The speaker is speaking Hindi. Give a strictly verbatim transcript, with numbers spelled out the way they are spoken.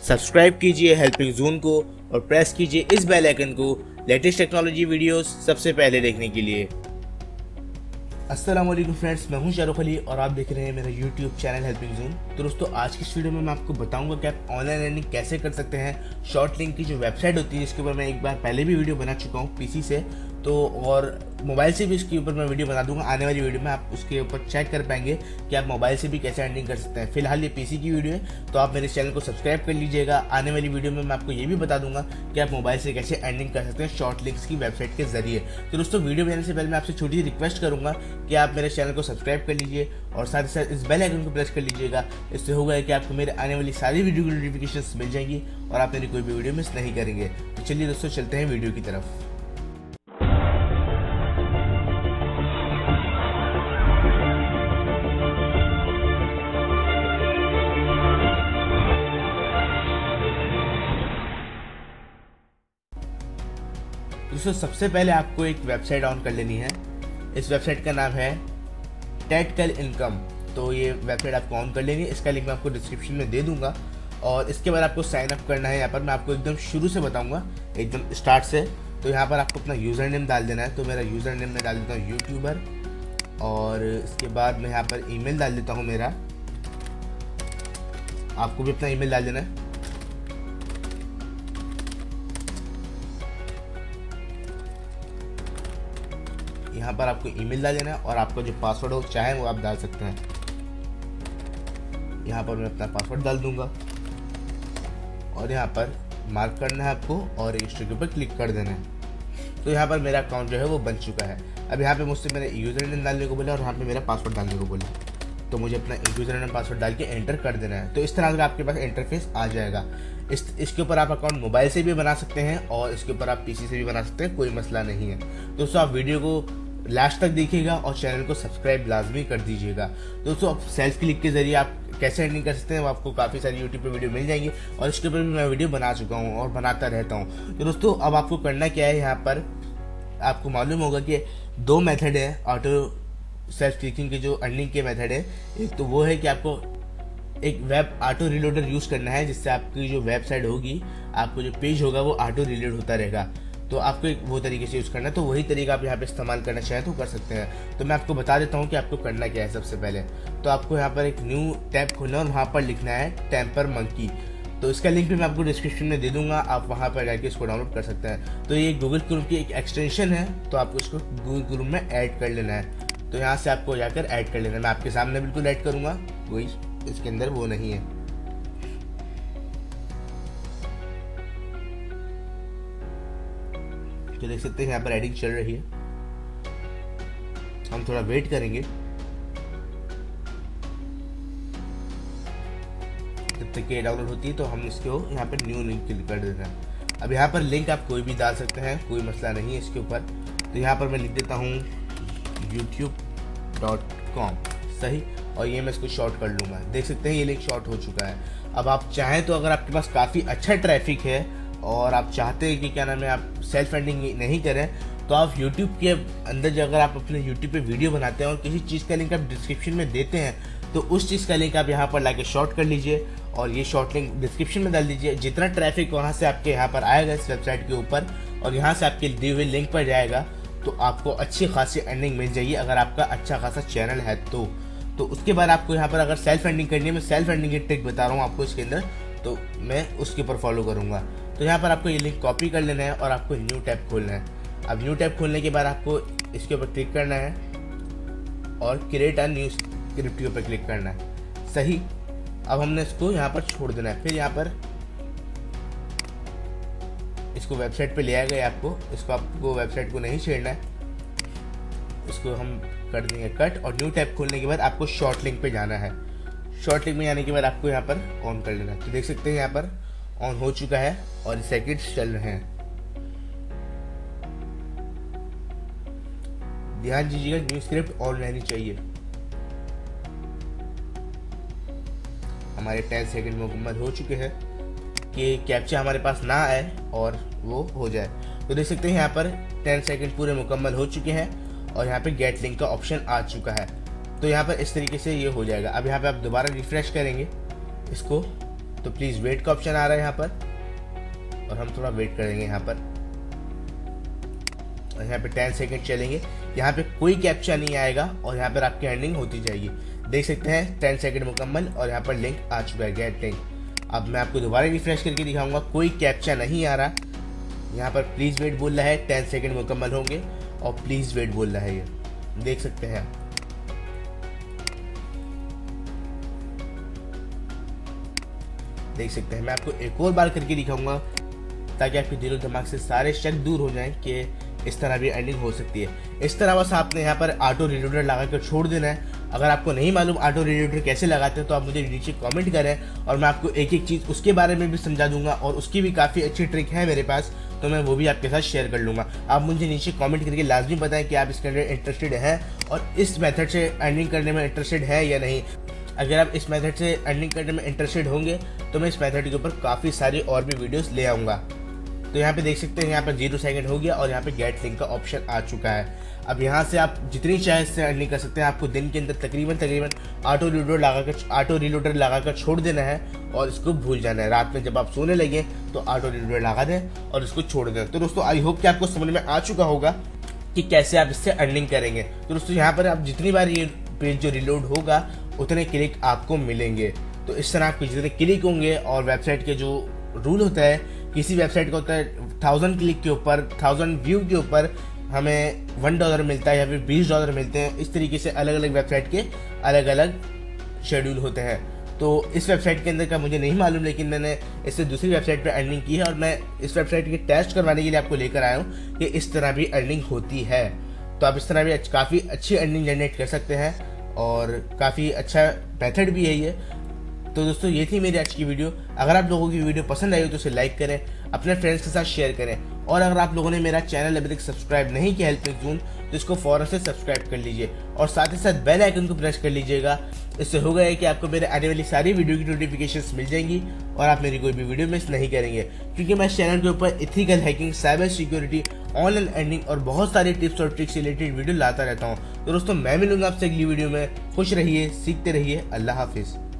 सब्सक्राइब कीजिए हेल्पिंग जोन को और प्रेस कीजिए इस बेल आइकन को लेटेस्ट टेक्नोलॉजी वीडियोस सबसे पहले देखने के लिए। अस्सलाम वालेकुम फ्रेंड्स, मैं हूं शाहरुख अली और आप देख रहे हैं मेरा यूट्यूब चैनल हेल्पिंग जोन। तो दोस्तों, आज की इस वीडियो में मैं आपको बताऊंगा कि आप ऑनलाइन अर्निंग कैसे कर सकते हैं। शॉर्ट लिंक की जो वेबसाइट होती है, इसके ऊपर मैं एक बार पहले भी वीडियो बना चुका हूँ पीसी से, तो और मोबाइल से भी इसके ऊपर मैं वीडियो बना दूंगा। आने वाली वीडियो में आप उसके ऊपर चेक कर पाएंगे कि आप मोबाइल से भी कैसे अर्निंग कर सकते हैं। फिलहाल ये पीसी की वीडियो है, तो आप मेरे चैनल को सब्सक्राइब कर लीजिएगा। आने वाली वीडियो में मैं आपको ये भी बता दूंगा कि आप मोबाइल से कैसे अर्निंग कर सकते हैं शॉर्ट लिंक्स की वेबसाइट के जरिए। तो दोस्तों, वीडियो बनाने से पहले मैं आपसे छोटी सी रिक्वेस्ट करूंगा कि आप मेरे चैनल को सब्सक्राइब कर लीजिए और साथ ही साथ इस बेल आइकन को प्रेस कर लीजिएगा। इससे होगा कि आपको मेरे आने वाली सारी वीडियो की नोटिफिकेशन मिल जाएंगी और आप मेरी कोई भी वीडियो मिस नहीं करेंगे। तो चलिए दोस्तों, चलते हैं वीडियो की तरफ। दोस्तों, सबसे पहले आपको एक वेबसाइट ऑन कर लेनी है। इस वेबसाइट का नाम है टेटकल इनकम। तो ये वेबसाइट आपको ऑन कर लेनी है। इसका लिंक मैं आपको डिस्क्रिप्शन में दे दूंगा और इसके बाद आपको साइन अप करना है। यहाँ पर मैं आपको एकदम शुरू से बताऊंगा, एकदम स्टार्ट से। तो यहाँ पर आपको अपना यूज़र नेम डाल देना है। तो मेरा यूज़र नेम मैं डाल देता हूँ यूट्यूबर, और इसके बाद मैं यहाँ पर ईमेल डाल देता हूँ मेरा। आपको भी अपना ईमेल डाल देना है। यहाँ पर आपको ईमेल डाल देना है और आपका जो पासवर्ड हो चाहे वो आप डाल सकते हैं। यहाँ पर मैं अपना पासवर्ड डाल दूंगा और यहाँ पर मार्क करना है आपको और रजिस्टर के ऊपर क्लिक कर देना है। तो यहाँ पर मेरा अकाउंट जो है वो बन चुका है। अब यहाँ पे मुझसे मेरा यूज़र नेम डालने को बोला और यहाँ पे मेरा पासवर्ड डालने को बोला, तो मुझे अपना यूज़र नेम पासवर्ड डाल के एंटर कर देना है। तो इस तरह का आपके पास इंटरफेस आ जाएगा। इस इसके ऊपर आप अकाउंट मोबाइल से भी बना सकते हैं और इसके ऊपर आप पीसी से भी बना सकते हैं, कोई मसला नहीं है। दोस्तों, आप वीडियो को लास्ट तक देखिएगा और चैनल को सब्सक्राइब लाजमी कर दीजिएगा। दोस्तों, आप सेल्फ क्लिक के जरिए आप कैसे अर्निंग कर सकते हैं, आपको काफ़ी सारी यूट्यूब पे वीडियो मिल जाएंगी और इसके ऊपर भी मैं वीडियो बना चुका हूँ और बनाता रहता हूँ। तो दोस्तों, अब आपको करना क्या है, यहाँ पर आपको मालूम होगा कि दो मेथड है ऑटो सेल्फ क्लिकिंग के, जो अर्निंग के मेथड है। एक तो वो है कि आपको एक वेब ऑटो रिलोडर यूज़ करना है, जिससे आपकी जो वेबसाइट होगी, आपको जो पेज होगा वो ऑटो रिलोड होता रहेगा। तो आपको एक वो तरीके से यूज़ करना है। तो वही तरीका आप यहाँ पे इस्तेमाल करना चाहें तो कर सकते हैं। तो मैं आपको बता देता हूँ कि आपको करना क्या है। सबसे पहले तो आपको यहाँ पर एक न्यू टैब खोलना है और वहाँ पर लिखना है टेम्पर मंकी। तो इसका लिंक भी मैं आपको डिस्क्रिप्शन में दे दूंगा, आप वहाँ पर जाके इसको डाउनलोड कर सकते हैं। तो ये गूगल क्रोम की एक एक्सटेंशन है, तो आपको इसको गूगल क्रोम में ऐड कर लेना है। तो यहाँ से आपको जाकर ऐड कर लेना है। मैं आपके सामने बिल्कुल ऐड करूँगा, कोई इसके अंदर वो नहीं है। तो देख सकते हैं यहाँ पर एडिंग चल रही है। हम थोड़ा वेट करेंगे जब तक ये डाउनलोड होती है। तो हम इसको यहाँ पर न्यू लिंक क्लिक कर देते हैं। अब यहाँ पर लिंक आप कोई भी डाल सकते हैं, कोई मसला नहीं है इसके ऊपर। तो यहाँ पर मैं लिख देता हूँ यूट्यूब डॉट कॉम, सही, और ये मैं इसको शॉर्ट कर लूँगा। देख सकते हैं ये लिंक शॉर्ट हो चुका है। अब आप चाहें तो अगर आपके पास काफ़ी अच्छा ट्रैफिक है और आप चाहते हैं कि क्या नाम है आप सेल्फ अर्निंग नहीं करें, तो आप YouTube के अंदर जो अगर आप अपने YouTube पे वीडियो बनाते हैं और किसी चीज़ का लिंक आप डिस्क्रिप्शन में देते हैं, तो उस चीज़ का लिंक आप यहाँ पर लाके शॉर्ट कर लीजिए और ये शॉर्ट लिंक डिस्क्रिप्शन में डाल दीजिए। जितना ट्रैफिक वहाँ से आपके यहाँ पर आएगा इस वेबसाइट के ऊपर और यहाँ से आपके दिए हुए लिंक पर जाएगा, तो आपको अच्छी खासी अर्निंग मिल जाएगी अगर आपका अच्छा खासा चैनल है तो। तो उसके बाद आपको यहाँ पर अगर सेल्फ अर्निंग करनी है, मैं सेल्फ अर्निंग की ट्रिक बता रहा हूँ आपको इसके अंदर, तो मैं उसके ऊपर फॉलो करूँगा। तो यहाँ पर आपको ये लिंक कॉपी कर लेना है और आपको न्यू टैब खोलना है। अब न्यू टैब खोलने के बाद आपको इसके ऊपर क्लिक करना है और क्रिएट अ न्यू स्क्रिप्ट के ऊपर क्लिक करना है, सही। अब हमने इसको यहाँ पर छोड़ देना है। फिर यहाँ पर इसको वेबसाइट पे ले आएगा आपको। इसको आपको वेबसाइट को नहीं छेड़ना है, इसको हम कर देंगे कट। और न्यू टैब खोलने के बाद आपको शॉर्ट लिंक पे जाना है। शॉर्ट लिंक में जाने के बाद आपको यहाँ पर ऑन कर लेना है। तो देख सकते हैं यहाँ पर ऑन हो चुका है और सेकंड्स चल रहे हैं। ध्यान दीजिएगा, न्यू स्क्रिप्ट ऑन रहनी चाहिए। हमारे टेन सेकंड मुकम्मल हो चुके हैं कि कैप्चा हमारे पास ना आए और वो हो जाए। तो देख सकते हैं यहाँ पर टेन सेकंड पूरे मुकम्मल हो चुके हैं और यहाँ पे गेट लिंक का ऑप्शन आ चुका है। तो यहाँ पर इस तरीके से ये हो जाएगा। अब यहाँ पे आप दोबारा रिफ्रेश करेंगे इसको तो प्लीज़ वेट का ऑप्शन आ रहा है यहाँ पर, और हम थोड़ा वेट करेंगे यहाँ पर। और यहाँ पे टेन सेकेंड चलेंगे, यहाँ पे कोई कैप्चा नहीं आएगा और यहाँ पर आपकी अर्निंग होती जाएगी। देख सकते हैं टेन सेकेंड मुकम्मल और यहाँ पर लिंक आ चुका है, गेट लिंक। अब मैं आपको दोबारा रिफ्रेश करके दिखाऊंगा, कोई कैप्चा नहीं आ रहा। यहाँ पर प्लीज़ वेट बोल रहा है, टेन सेकेंड मुकम्मल होंगे और प्लीज़ वेट बोल रहा है, ये देख सकते हैं। देख सकते हैं, मैं आपको एक और बार करके दिखाऊंगा ताकि आपके दिलो दिमाग से सारे शक दूर हो जाएं कि इस तरह भी अर्निंग हो सकती है। इस तरह बस आपने यहाँ पर ऑटो रीलोडर लगा कर छोड़ देना है। अगर आपको नहीं मालूम ऑटो रीलोडर कैसे लगाते हैं तो आप मुझे नीचे कमेंट करें और मैं आपको एक एक चीज़ उसके बारे में भी समझा दूंगा, और उसकी भी काफ़ी अच्छी ट्रिक है मेरे पास, तो मैं वो भी आपके साथ शेयर कर लूँगा। आप मुझे नीचे कमेंट करके लाजमी बताएं कि आप इसके अंदर इंटरेस्टेड हैं और इस मेथड से अर्निंग करने में इंटरेस्टेड है या नहीं। अगर आप इस मेथड से अर्निंग करने में इंटरेस्टेड होंगे तो मैं इस मेथड के ऊपर काफ़ी सारी और भी वीडियोस ले आऊँगा। तो यहाँ पे देख सकते हैं, यहाँ पर जीरो सेकंड हो गया और यहाँ पे गेट लिंक का ऑप्शन आ चुका है। अब यहाँ से आप जितनी चाहे इससे अर्निंग कर सकते हैं। आपको दिन के अंदर तकरीबन तकरीबन ऑटो रीलोडर लगाकर ऑटो रीलोडर लगाकर छोड़ देना है और इसको भूल जाना है। रात में जब आप सोने लगे तो ऑटो रीलोडर लगा दें और इसको छोड़ दें। तो दोस्तों आई होप कि आपको समझ में आ चुका होगा कि कैसे आप इससे अर्निंग करेंगे। तो दोस्तों यहाँ पर आप जितनी बार ये पेज जो रिलोड होगा उतने क्लिक आपको मिलेंगे। तो इस तरह आपके जितने क्लिक होंगे, और वेबसाइट के जो रूल होता है, किसी वेबसाइट का होता है थाउजेंड क्लिक के ऊपर, थाउजेंड व्यू के ऊपर हमें वन डॉलर मिलता है या फिर बीस डॉलर मिलते हैं। इस तरीके से अलग अलग वेबसाइट के अलग अलग शेड्यूल होते हैं। तो इस वेबसाइट के अंदर का मुझे नहीं मालूम, लेकिन मैंने इससे दूसरी वेबसाइट पे अर्निंग की है और मैं इस वेबसाइट के टेस्ट करवाने के लिए आपको लेकर आया हूँ कि इस तरह भी अर्निंग होती है। तो आप इस तरह भी काफ़ी अच्छी अर्निंग जनरेट कर सकते हैं और काफ़ी अच्छा मेथड भी है ये। तो दोस्तों ये थी मेरी आज की वीडियो। अगर आप लोगों की वीडियो पसंद आई हो तो इसे लाइक करें, अपने फ्रेंड्स के साथ शेयर करें, और अगर आप लोगों ने मेरा चैनल अभी तक सब्सक्राइब नहीं किया हेल्पिंग जून तो इसको फौरन से सब्सक्राइब कर लीजिए और साथ ही साथ बेल आइकन को प्रेस कर लीजिएगा। इससे होगा है कि आपको मेरे आने वाली सारी वीडियो की नोटिफिकेशंस मिल जाएंगी और आप मेरी कोई भी वीडियो मिस नहीं करेंगे, क्योंकि मैं इस चैनल के ऊपर ethical hacking, cyber security, online earning और बहुत सारे टिप्स और ट्रिक्स रिलेटेड वीडियो लाता रहता हूँ। तो दोस्तों मैं मिलूंगा आपसे अगली वीडियो में। खुश रहिए, सीखते रहिए। अल्लाह हाफिज़।